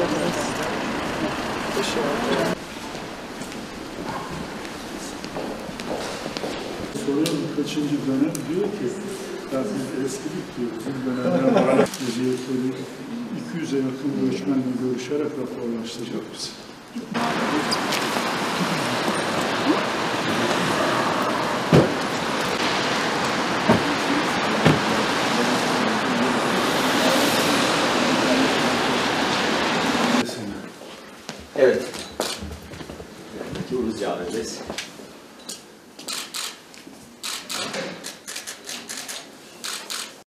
Soruyorum kaçıncı dönem diyor ki zaten eskilik diyor bizim dönemler var. Vaziyetleri 200'e yakın göçmenle görüşerek raporlaştıracağız. Evet.